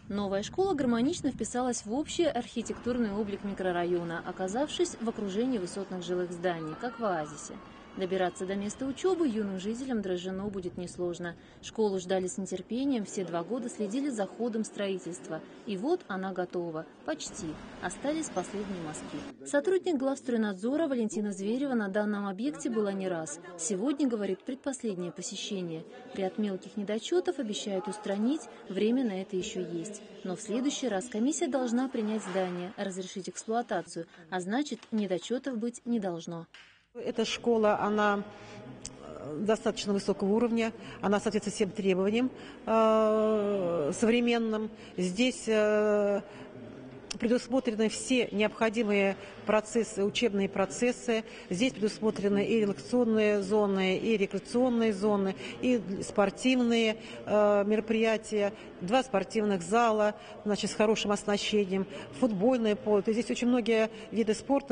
Новая школа гармонично вписалась в общий архитектурный облик микрорайона, оказавшись в окружении высотных жилых зданий, как в оазисе. Добираться до места учебы юным жителям Дрожжино будет несложно. Школу ждали с нетерпением, все 2 года следили за ходом строительства. И вот она готова. Почти. Остались последние мазки. Сотрудник главстройнадзора Валентина Зверева на данном объекте была не раз. Сегодня, говорит, предпоследнее посещение. Ряд мелких недочетов обещают устранить, время на это еще есть. Но в следующий раз комиссия должна принять здание, разрешить эксплуатацию, а значит, недочетов быть не должно. Эта школа, она достаточно высокого уровня, она соответствует всем требованиям современным. Здесь предусмотрены все необходимые процессы, учебные процессы. Здесь предусмотрены и релаксационные зоны, и рекреационные зоны, и спортивные мероприятия, 2 спортивных зала, значит, с хорошим оснащением, футбольное поле. То есть здесь очень многие виды спорта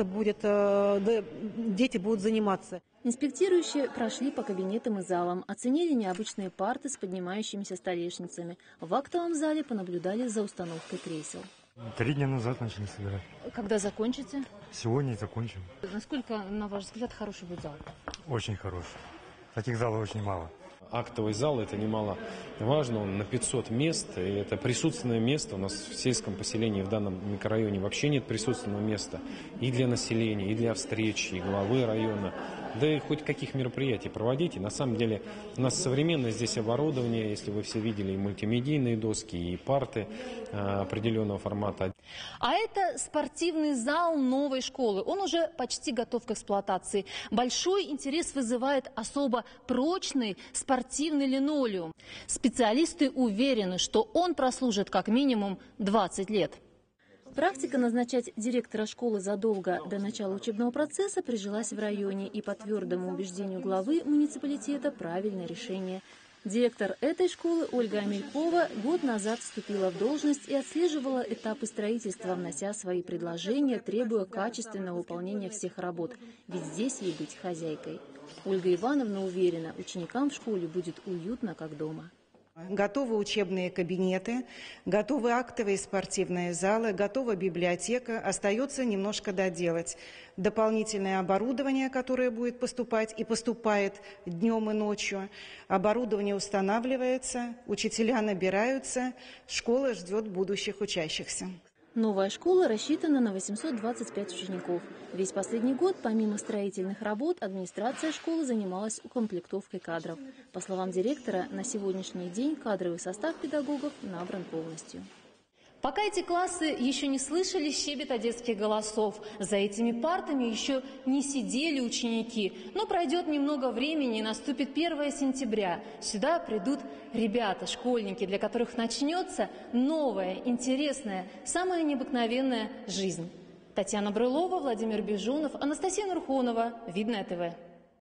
дети будут заниматься. Инспектирующие прошли по кабинетам и залам, оценили необычные парты с поднимающимися столешницами. В актовом зале понаблюдали за установкой кресел. 3 дня назад начали собирать. Когда закончите? Сегодня и закончим. Насколько, на ваш взгляд, хороший будет зал? Очень хороший. Таких залов очень мало. Актовый зал – это немаловажно, он на 500 мест, и это присутственное место. У нас в сельском поселении, в данном микрорайоне вообще нет присутственного места и для населения, и для встреч, и главы района. Да и хоть каких мероприятий проводите. На самом деле у нас современное здесь оборудование, если вы все видели, и мультимедийные доски, и парты определенного формата. А это спортивный зал новой школы. Он уже почти готов к эксплуатации. Большой интерес вызывает особо прочный спортивный линолеум. Специалисты уверены, что он прослужит как минимум 20 лет. Практика назначать директора школы задолго до начала учебного процесса прижилась в районе, и по твердому убеждению главы муниципалитета правильное решение. Директор этой школы Ольга Амелькова год назад вступила в должность и отслеживала этапы строительства, внося свои предложения, требуя качественного выполнения всех работ. Ведь здесь ей быть хозяйкой. Ольга Ивановна уверена, ученикам в школе будет уютно, как дома. Готовы учебные кабинеты, готовы актовые спортивные залы, готова библиотека. Остается немножко доделать. Дополнительное оборудование, которое будет поступать и поступает днем и ночью. Оборудование устанавливается, учителя набираются, школа ждет будущих учащихся. Новая школа рассчитана на 825 учеников. Весь последний год, помимо строительных работ, администрация школы занималась укомплектовкой кадров. По словам директора, на сегодняшний день кадровый состав педагогов набран полностью. Пока эти классы еще не слышали щебета детских голосов, за этими партами еще не сидели ученики. Но пройдет немного времени, и наступит 1 сентября. Сюда придут ребята, школьники, для которых начнется новая, интересная, самая необыкновенная жизнь. Татьяна Брылова, Владимир Бежунов, Анастасия Нурхонова. Видное ТВ.